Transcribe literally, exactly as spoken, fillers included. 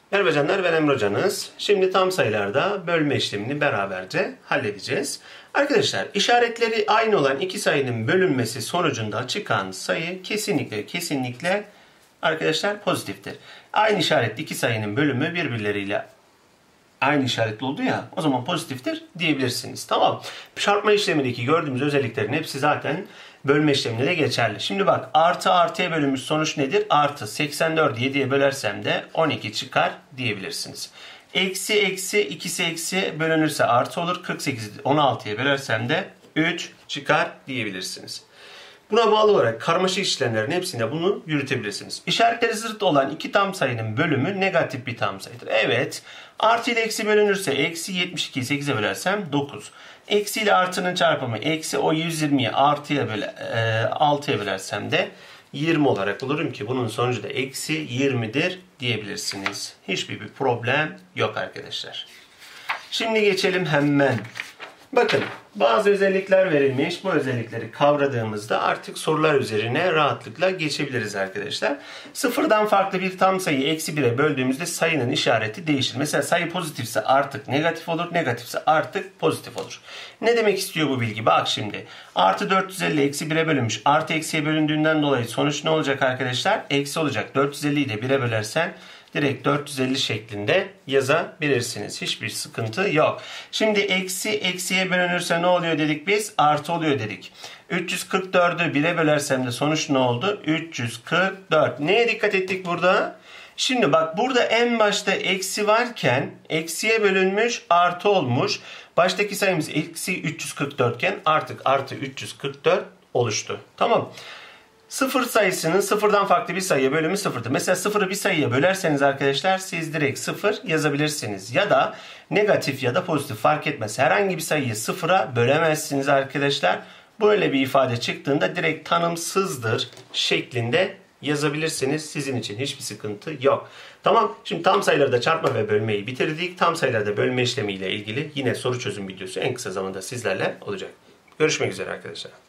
Merhaba canlar, ben Emre hocanız. Şimdi tam sayılarda bölme işlemini beraberce halledeceğiz. Arkadaşlar, işaretleri aynı olan iki sayının bölünmesi sonucunda çıkan sayı kesinlikle kesinlikle arkadaşlar pozitiftir. Aynı işaretli iki sayının bölümü birbirleriyle aynı işaretli oldu ya, o zaman pozitiftir diyebilirsiniz. Tamam. Çarpma işlemindeki gördüğümüz özelliklerin hepsi zaten bölme işleminde de geçerli. Şimdi bak, artı artıya bölünmüş sonuç nedir? Artı seksen dördü yediye bölersem de on iki çıkar diyebilirsiniz. Eksi eksi ikisi eksi bölünürse artı olur. kırk sekizi on altıya bölersem de üç çıkar diyebilirsiniz. Buna bağlı olarak karmaşık işlemlerin hepsinde bunu yürütebilirsiniz. İşaretleri zıt olan iki tam sayının bölümü negatif bir tam sayıdır. Evet. Artı ile eksi bölünürse eksi yetmiş ikiyi sekize bölersem dokuz. Eksi ile artının çarpımı eksi o yüz yirmiyi artıya böle, e, altıya bölersem de yirmi olarak bulurum ki bunun sonucu da eksi yirmidir diyebilirsiniz. Hiçbir bir problem yok arkadaşlar. Şimdi geçelim hemen. Bakın, bazı özellikler verilmiş. Bu özellikleri kavradığımızda artık sorular üzerine rahatlıkla geçebiliriz arkadaşlar. Sıfırdan farklı bir tam sayıyı eksi bire böldüğümüzde sayının işareti değişir. Mesela sayı pozitifse artık negatif olur, negatifse artık pozitif olur. Ne demek istiyor bu bilgi? Bak şimdi. Artı dört yüz elli eksi bire bölünmüş. Artı eksiye bölündüğünden dolayı sonuç ne olacak arkadaşlar? Eksi olacak. dört yüz elliyi de bire bölersen direkt dört yüz elli şeklinde yazabilirsiniz. Hiçbir sıkıntı yok. Şimdi eksi eksiye bölünürse ne oluyor dedik biz? Artı oluyor dedik. üç yüz kırk dördü bire bölersem de sonuç ne oldu? üç yüz kırk dört. Neye dikkat ettik burada? Şimdi bak, burada en başta eksi varken eksiye bölünmüş artı olmuş. Baştaki sayımız eksi üç yüz kırk dört iken artık artı üç yüz kırk dört oluştu. Tamam. Sıfır sayısının sıfırdan farklı bir sayıya bölümü sıfırdır. Mesela sıfırı bir sayıya bölerseniz arkadaşlar siz direkt sıfır yazabilirsiniz. Ya da negatif ya da pozitif fark etmez. Herhangi bir sayıyı sıfıra bölemezsiniz arkadaşlar. Böyle bir ifade çıktığında direkt tanımsızdır şeklinde yazabilirsiniz. Sizin için hiçbir sıkıntı yok. Tamam. Şimdi tam sayılarda çarpma ve bölmeyi bitirdik. Tam sayılarda bölme işlemiyle ilgili yine soru çözüm videosu en kısa zamanda sizlerle olacak. Görüşmek üzere arkadaşlar.